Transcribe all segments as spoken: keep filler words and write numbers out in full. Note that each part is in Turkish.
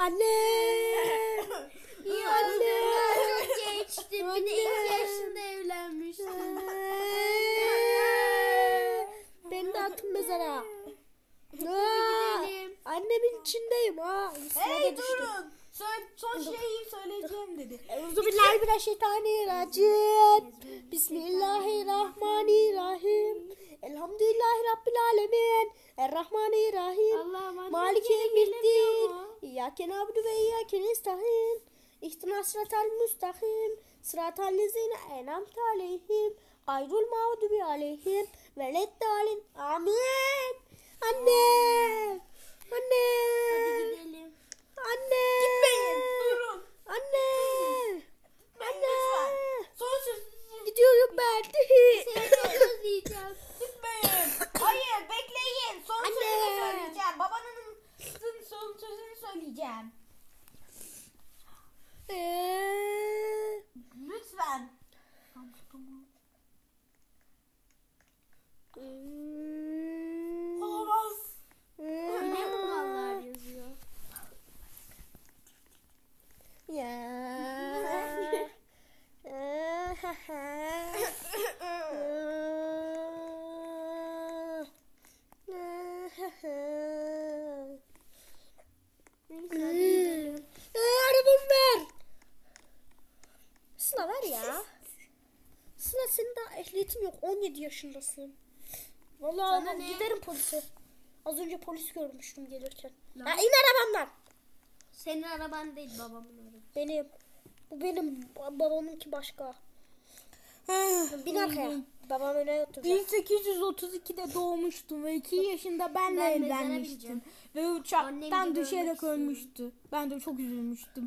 Anne. İyi Anne. çok gençti. Bir de iki yaşında evlenmişti. Beni de atın mezara. Aa, gidelim. Annemin içindeyim ha. Hey durun. Söyle, son şeyi söyleyeceğim dedi. Euzubillahimineşşeytanirracim. Bismillahirrahmanirrahim. Elhamdülillahi Rabbil alemin. Errahmanirrahim. Allah'ım Maliki yevmiddin. İyyâke na'budu ve iyyâke nestaîn. İhdinas sıratal müstakîm. Sıratal lezîne en'amte aleyhim. Gayrul mağdubi aleyhim. Veleddâlin. Amin. Anne. Anne. Hadi gidelim. Anne. Gitmeyin. Durun. Anne. Anne. Son söz. Gidiyorum ben. Seni çok özleyeceğim. Gitmeyin. Hayır bekleyin. Son Anne. sözünü söyleyeceğim. Babanın son sözünü söyleyeceğim. Ee, Lütfen. hmm, Olamaz. hmm. Yine kurallar yazıyor. Ya. Neyse hadi gidelim. Arabamı ver. Sıla ver ya. Sıla senin daha ehliyetin yok. on yedi yaşındasın. Vallahi Sana ben ne? giderim polise. Az önce polis görmüştüm gelirken. Lan. Ya in arabamdan. Senin araban değil babamın arabası. Benim. Bu benim. Babamınki başka. Bin arkaya. Babam öne oturacak. bin sekiz yüz otuz ikide doğmuştum ve iki yaşında benle Ben mezara evlenmiştim. bineceğim. Ve Annem uçaktan gibi ölmek düşerek istiyorum. ölmüştü. Ben de çok üzülmüştüm.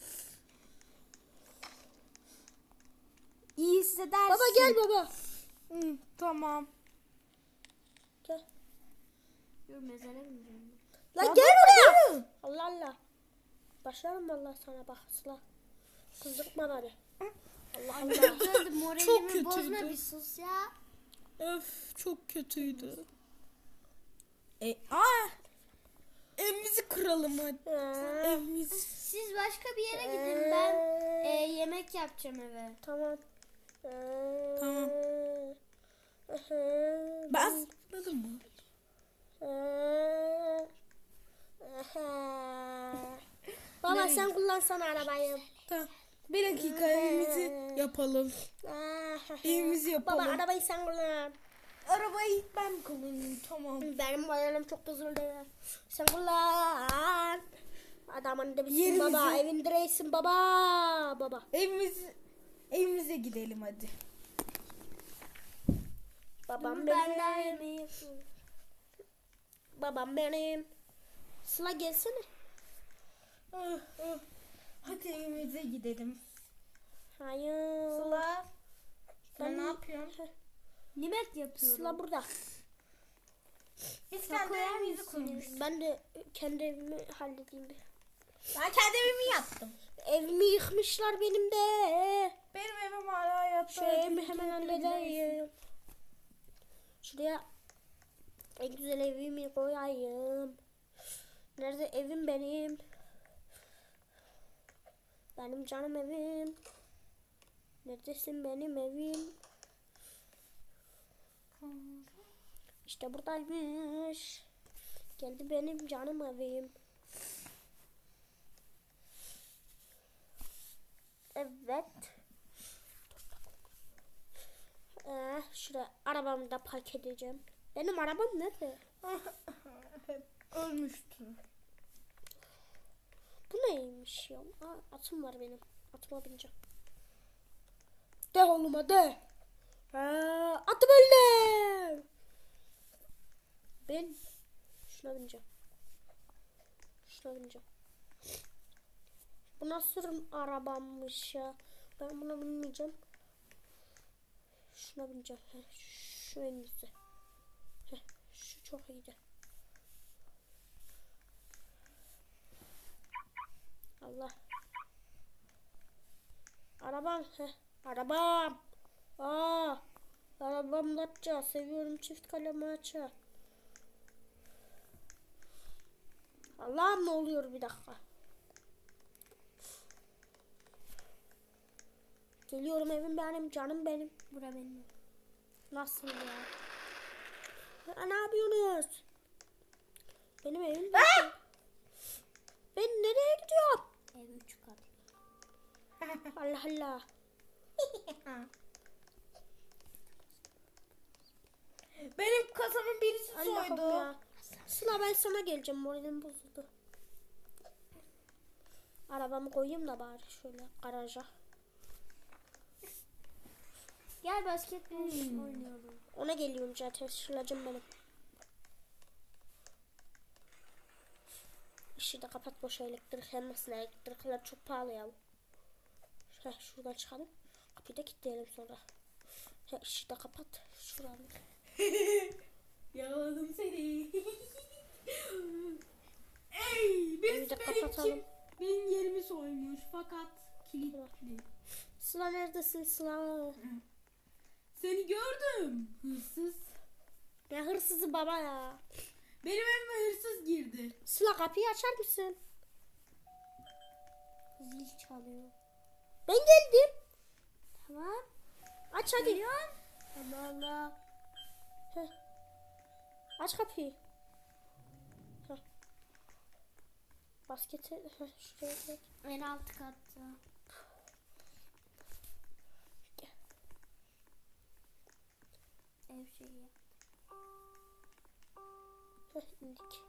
İyi hissedersin. Baba gel baba. Hı, tamam. Gel. Dur mezara bineceğim. Lan Ya gel baba, buraya. dur. Allah Allah. Başlarım vallahi sana bak Sıla. Kızdırtma beni. Allah Anne Allah. güzeldi moralimi Çok kötüydü. bozma bir sus ya. Öf çok kötüydü. E, aa, evimizi kıralım hadi. Ee, Evimizi. Siz başka bir yere gidin ben e, yemek yapacağım eve. Tamam. Ee, Tamam. ee, Ben zıpladım mı? ee, ee. Baba Nereye sen kullansana arabayı. Tamam. Bir dakika evimizi yapalım. Evimizi yapalım. Baba arabayı sen kullan. Arabayı ben kullanayım tamam. Benim moralim çok bozuldu ya. Sen kullan. Adamın da bitsin Yerimizi- baba. Evin direğisin baba. Baba. Evimizi evimize gidelim hadi. Babam Dur, ben benim. daha yemeği yapıyorum. Babam benim. Sıla gelsene. Ah, ah. Hadi evimize gidelim. Hayır. Sıla. Ben- Sen ne yapıyorsun? Yemek yapıyorum. Sıla burada. Biz Çok kendi koyar evimizi mısınız? kurmuşuz. Ben de kendi evimi halledeyim bir. Ben kendi evimi yaptım. Evimi yıkmışlar benim de. Benim evim hala hayatta. Şu evimi hemen halledeyim. Şuraya en güzel evimi koyayım. Nerede evim benim? Benim canım evim. Neredesin benim evim? İşte buradaymış. Geldi benim canım evim. Evet. Ee, şuraya arabamı da park edeceğim. Benim arabam nerede? Ölmüştü. Bu neymiş ya? Aa, atım var benim. Atıma bineceğim. De oğluma de. Aa, atım öldü. Ben şuna bineceğim. Şuna bineceğim. Bu nasıl arabammış ya? Ben buna binmeyeceğim. Şuna bineceğim. Heh, şu en güzel. Heh, şu çok iyiydi. Allah. Arabam. Heh, arabam. Aa, arabam Datça. Seviyorum çift kalem açı. Allah'ım ne oluyor bir dakika. Geliyorum, evim benim, canım benim. Bura benim. Nasıl ya? Ya ne yapıyorsunuz? Benim evim benim. Ben nereye gidiyorum? Ev üç kat. Allah Allah. Benim kasamın birisi Allah'ım soydu. ya. Sıla, ben sana geleceğim, moralim bozuldu. Arabamı koyayım da bari şöyle garaja. Gel basketbol oynayalım. Ona geliyorum zaten, Sıla'cım benim. İşi de kapat, boş elektrik yanmasın, elektrikler çok pahalı ya. Heh, şuradan çıkalım. Kapıyı da kilitleyelim sonra. Heh, işi de kapat. Şuradan. Yakaladım seni. Ey, birisi de benim, kapatalım. kim, benim yerimi soymuş fakat kilitli. Sıla neredesin Sıla? Seni gördüm. Hırsız. Ne hırsızı baba ya. Benim evime hırsız girdi. Sıla, kapıyı açar mısın? Zil çalıyor. Ben geldim. Tamam. Aç hadi. Allah Allah. Heh. Aç kapıyı. Heh. Basketi heh, şuraya koy. En alt katta. Ev şeyi. Heh, indik.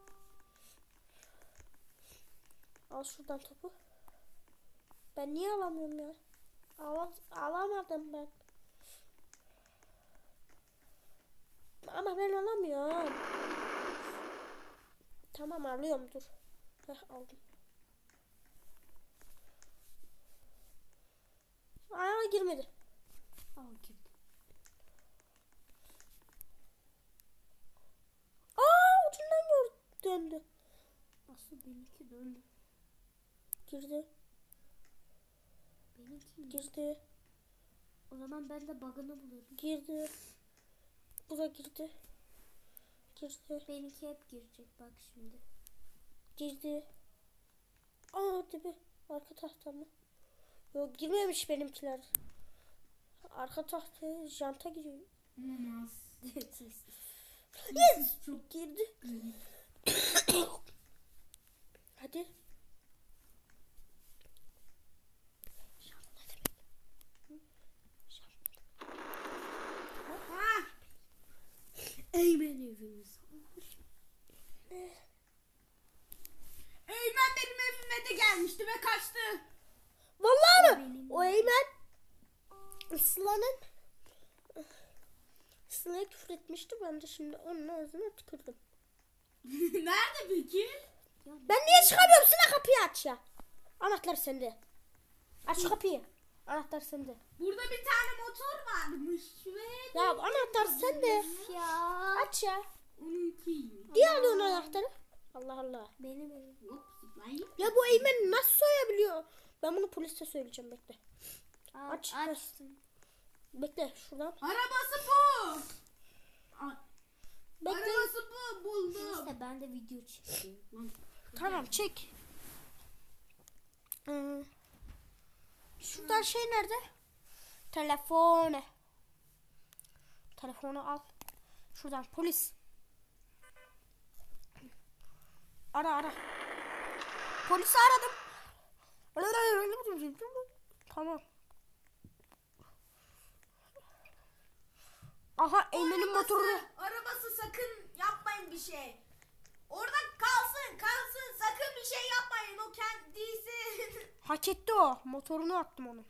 Al şuradan topu. Ben niye alamıyorum ya? Al, alamadım ben. Ama ben alamıyorum. Tamam, alıyorum, dur. Heh, aldım. Aa, girmedi. Al girdi. Aa, ucundan gör- döndü. Asıl benimki döndü. Girdi. Benimki mi? Girdi. O zaman ben de bug'ını bulurum. Girdi. Bu da girdi. Girdi. Benimki hep girecek bak şimdi. Girdi. Aa, dibi. Arka tahta mı? Yok, girmemiş benimkiler. Arka tahta janta giriyor. Olmaz. Yes! Çok Girdi. Hadi. Ha! Eymen evimiz. Eymen benim evime de gelmişti ve kaçtı. Vallahi O mi? benim. O Eymen Sıla'nın Sıla'ya küfür etmişti. Ben de şimdi onun ağzına tükürdüm. Nerede peki? Ben niye çıkamıyorum? Sıla, kapıyı aç ya. Anahtar sende. Aç kapıyı. Anahtar sende. Burada bir tane motor varmış ve... Ya anahtar sende. Ya. Aç ya. Onunki. Niye alıyorsun anahtarı? Allah Allah. Benim evim. Hop zıplayayım. Ya bu Eymen nasıl soyabiliyor? Ben bunu polise söyleyeceğim, bekle. Aa, Aç. açtım. Bekle şuradan. Arabası bu. A- Bekle. Arabası bu, buldum. Neyse ben de video çekeyim. Lan, Tamam, çek. Hmm. Şuradan şey nerede? Telefonu. Telefonu al. Şuradan polis. Ara ara. Polisi aradım. Tamam. Aha, Eymen'in motoru. Arabası sakın yapmayın bir şey. Orada kalsın kalsın sakın bir şey yapmayın o kendisi. Hak etti o. Motorunu attım onun.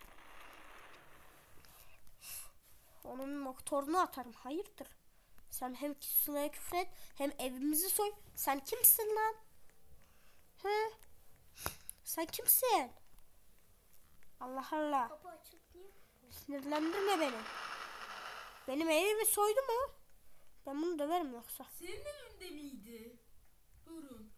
Onun motorunu atarım. Hayırdır? Sen hem Sıla'ya küfür et hem evimizi soy. Sen kimsin lan? He? Sen kimsin? Allah Allah. Kapı açık niye? Sinirlendirme beni. Benim evimi soydu mu? Ben bunu döverim yoksa. Senin evinde miydi? Durun.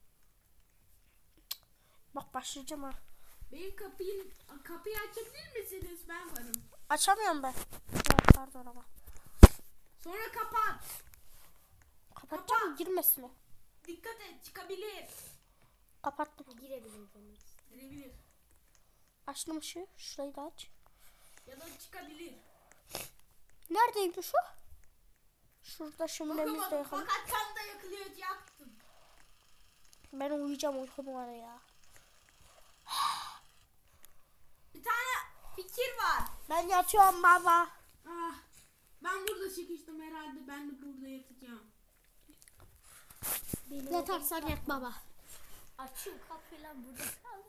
Bak, başlayacağım ha. Benim kapıyı kapıyı açabilir misiniz? Ben varım. Açamıyorum ben. Ha, pardon ama. Sonra kapat. Kapatacağım, girmesin o. Dikkat et çıkabilir. Kapattım. Girebilir demek. Girebilir. Açtım ışığı. Şurayı da aç. Ya da çıkabilir. Neredeymiş o? Şurada şimdimiz de Bakamadım yakalım. fakat tam da yakılıyor yaktım. Ben uyuyacağım, uykum var ya. Bir tane fikir var. Ben yatıyorum baba. Ah, ben burada sıkıştım herhalde. Ben de burada yatacağım. Benim Yatarsan yat baba. Açın kapıyı lan burada kal.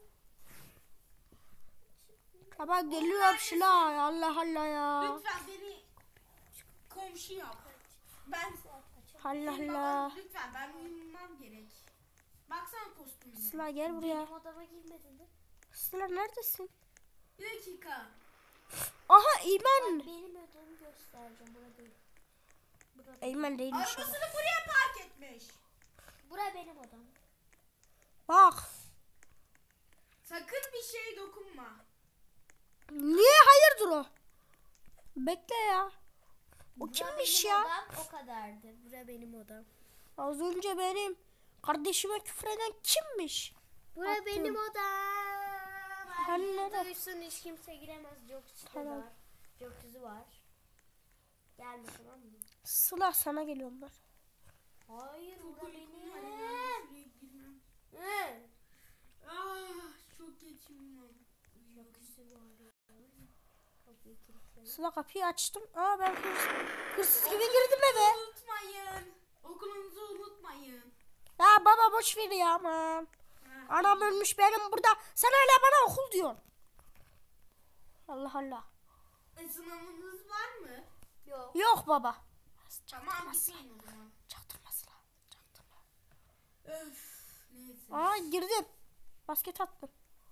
Baba geliyorum şuna. Allah Allah ya. Lütfen beni komşu yap. Ben Allah Senin Allah. baban- lütfen ben uyumam gerek. Baksana kostümüne. Sıla gel buraya. Benim odama girmedin de. Sıla neredesin? Bir dakika. Aha Eymen. Benim ödümü göstereceğim. Burada değil. Burada, Eymen değilmiş ama. Arabasını buraya park etmiş. Bura benim odam. Bak. Sakın bir şey dokunma. Niye hayırdır o? Bekle ya. O Bura kimmiş benim ya? odam o kadardı. Bura benim odam. Az önce benim kardeşime küfreden kimmiş? Bura Attım. benim odam. Hani nerede? Duysun hiç kimse giremez. Joküzü Tamam. var. Joküzü var. Gelme tamam mı? Sıla sana geliyorum ben. Hayır bura Uykum var, benim. hemen şuraya girmem. Hı. Ah, çok geçim var. Joküzü var. Kapıyı kilitledim. Sıla kapıyı açtım. Aa ben hırsız, hırsız gibi girdim eve. Unutmayın. Okulunuzu unutmayın. Ya baba boş ver ya aman. Ha. Anam ölmüş benim burada. Sen hala bana okul diyorsun. Allah Allah. E, sınavınız var mı? Yok. Yok baba. Tamam gitmeyin o zaman. Çaktırma Sıla. Çaktırma. Öf. Neyse. Aa girdim. Basket attım.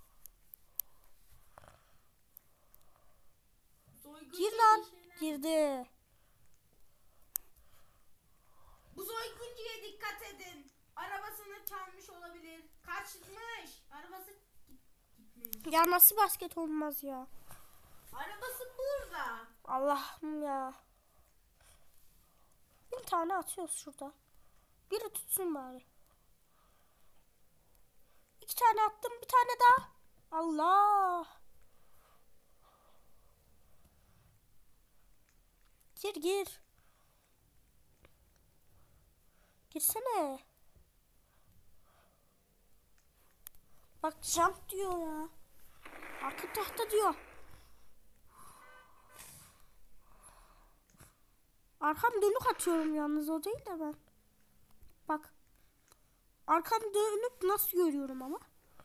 Soyguncu Gir lan. bir şeyler- Girdi. Bu soyguncuya dikkat edin. Arabasını çalmış olabilir. Kaçmış. Arabası git- gitmiş. Ya nasıl basket olmaz ya? Arabası burada. Allah'ım ya. Bir tane atıyoruz şurada. Biri tutsun bari. İki tane attım, bir tane daha. Allah. Gir gir. Girsene. Bak jump diyor ya. Arka tahta diyor. Arkam dönük atıyorum yalnız, o değil de ben. Bak. Arkam dönüp nasıl görüyorum ama.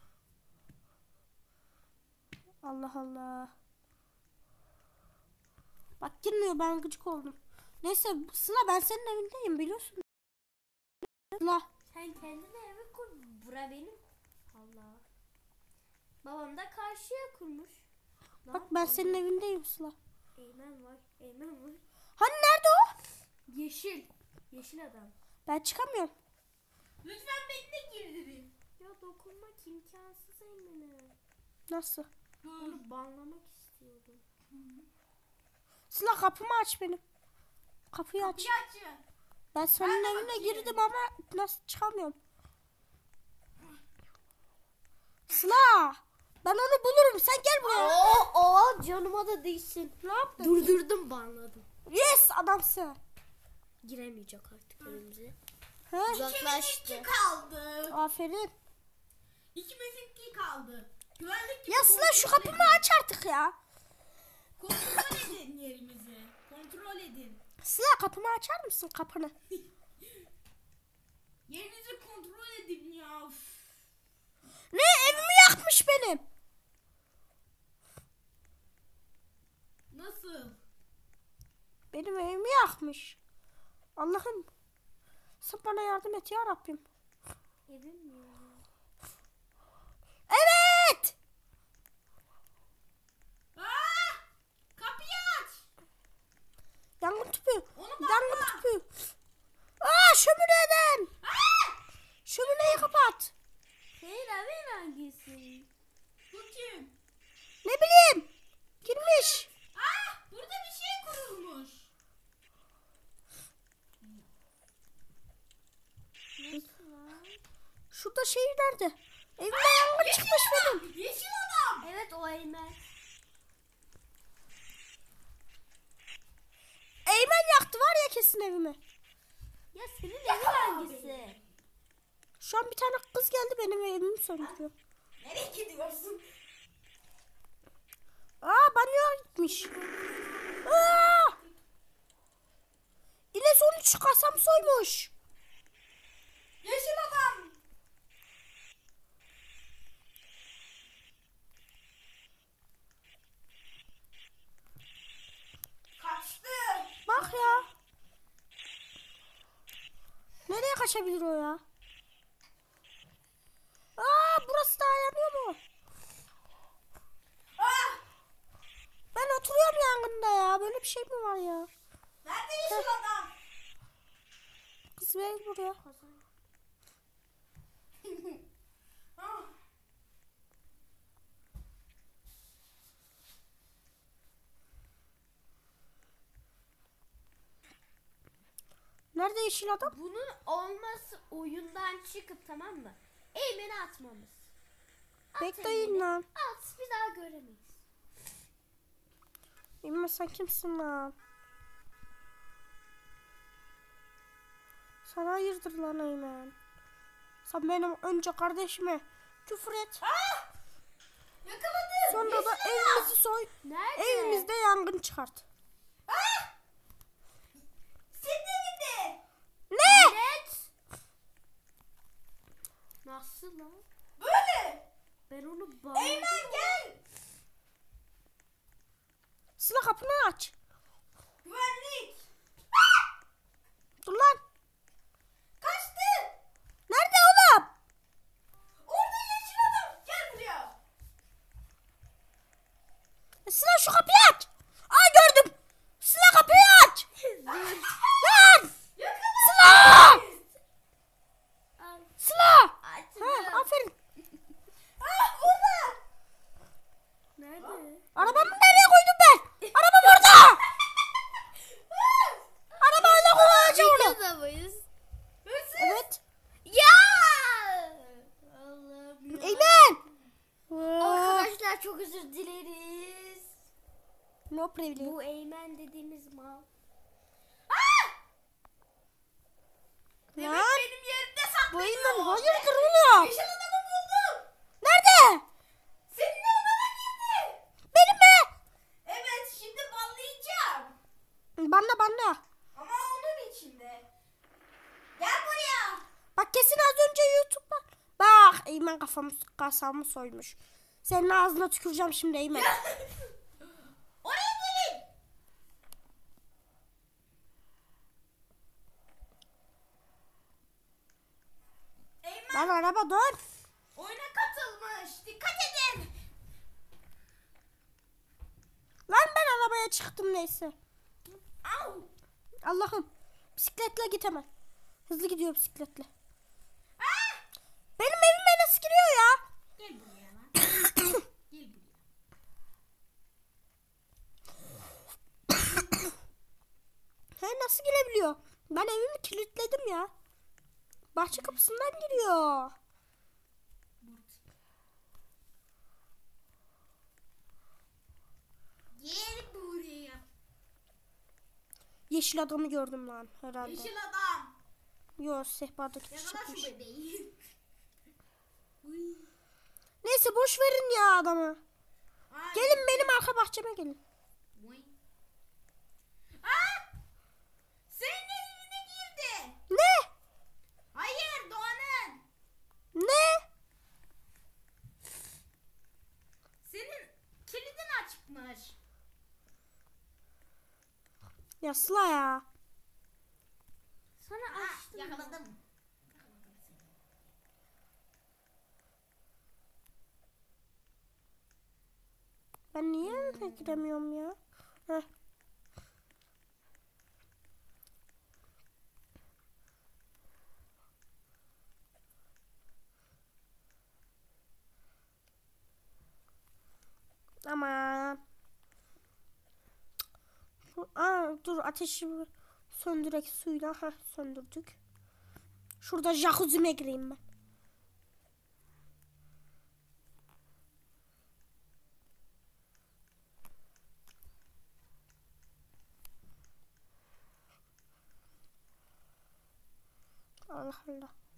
Allah Allah. Bak girmiyor, ben gıcık oldum. Neyse Sıla, ben senin evindeyim biliyorsun. Sıla. Sen kendine evi kur. Bura benim. Allah. Babam da karşıya kurmuş. Ne Bak ben senin evindeyim Sıla. Eymen var. Eymen var. Hani nerede o? Yeşil. Yeşil adam. Ben çıkamıyorum. Lütfen beni de girdirin. Ya dokunmak imkansız Eymen'e. Nasıl? Dur. Onu banlamak istiyordum. Sıla kapımı aç benim. Kapıyı aç. Bir açın. Ben senin Ben de evine bakayım. girdim ama nasıl çıkamıyorum. Sıla. Ben onu bulurum. Sen gel buraya. Oo, oo canıma da değsin. Ne yaptın? Durdurdum banladım. Yes adamsın. Giremeyecek artık evimize. He? Uzaklaştı. İki kaldı. Aferin. İkimizinki kaldı. Güvenlik Ya Sıla şu kapımı aç artık ya. Kontrol edin yerimizi. Kontrol edin. Sıla kapımı açar mısın kapını? Yerinizi kontrol edin ya. Üf. Ne, evimi yakmış benim. Nasıl? Benim evimi yakmış. Allah'ım. Sen bana yardım et ya Rabbim. Evim mi ya? Evet. Aa! Kapıyı aç. Yangın tüpü. Onu Yangın bakma. tüpü. Aa şömineden. Aa! Şömineyi kapat. Senin evin hangisi? Bu kim? Ne bileyim. Girmiş. Aa! Burada bir şey kurulmuş. Nasıl lan? Şurada şey nerede? Evimde yangın çıkmış benim. Yeşil adam. Evet o Eymen. yaktı var ya kesin evimi. Ya senin evin hangisi? Şu an bir tane kız geldi benim evimi söndürüyor. Nereye gidiyorsun? Aa banyoya gitmiş. Aa! İles on üç kasam soymuş. Yeşil adam. Kaçtı. Bak ya. Nereye kaçabilir o ya? Aa burası da yanıyor mu? Ah! Ben oturuyorum yangında ya. Böyle bir şey mi var ya? Nerede yeşil adam? Kız ver buraya. Ah! Nerede yeşil adam? Bunun olması oyundan çıkıp tamam mı? Eğmeni atmamız. At Bekleyin Eymen'i, lan. At bir daha göremeyiz. İmme sen kimsin lan? Sana hayırdır lan Eymen? Sen benim önce kardeşime küfür et. Ah! Yakaladım. Sonra da Yeşil adam. evimizi soy. Nerede? Evimizde yangın çıkart. Ah! Senin evinde. Ne? Evet. Nasıl lan? Böyle. Ben onu bağladım. Eymen gel. Sıla kapını aç. Güvenlik. Dur lan. Kaçtı. Nerede oğlum? Orada yeşil adam. Gel buraya. E, Sıla şu kapıyı aç. Aa gördüm. Sıla kapıyı aç. Lan. Yakaladım. Sıla. Al, Sıla. açtım. Ha, aferin. Ah burada. Nerede? Arabamı nereye koydum ben? Arabam orada. Arabayla kovalayacağım onu. Videoda mıyız? Hırsız. Evet. Ya! Allah'ım ya. Eymen. Arkadaşlar çok özür dileriz. No problem. Bu Eymen dediğimiz mal. Demek Lan. benim yerimde Bu saklıyor. Eymen hayırdır oğlum? Yeşil adamı buldum. Nerede? Senin odana girdi. Benim mi? Evet şimdi banlayacağım. Bana bana. Ama onun içinde. Gel buraya. Bak kesin az önce YouTube'da. Bak Eymen kafamı kasamı soymuş. Senin ağzına tüküreceğim şimdi Eymen. Oraya gelin. Eymen Lan araba dur. oyuna katılmış. Dikkat edin. Lan ben arabaya çıktım neyse. Au. Allah'ım. Bisikletle git hemen. Hızlı gidiyor bisikletle. Ah! Benim evime nasıl giriyor ya? Gel buraya lan. Gel buraya. He nasıl girebiliyor? Ben evimi kilitledim ya. Bahçe kapısından giriyor. Gel buraya. Yeşil adamı gördüm lan herhalde. Yeşil adam. Yo sehpadaki Yakala çıkmış. şu bebeği. Uy. Neyse boş verin ya adamı. Ay. Gelin benim arka bahçeme gelin. Uy. Ah! Senin evine girdi. Ne? Hayır Doğan'ın. Ne? Senin kilidin açıkmış. Ya Sıla ya. Sana Ah, açtım. yakaladım. Ben niye evime giremiyorum ya? Heh. Aman. Aa, dur ateşi söndürek suyla. Heh, söndürdük. Şurada jacuzzi'me gireyim ben. Allah Allah.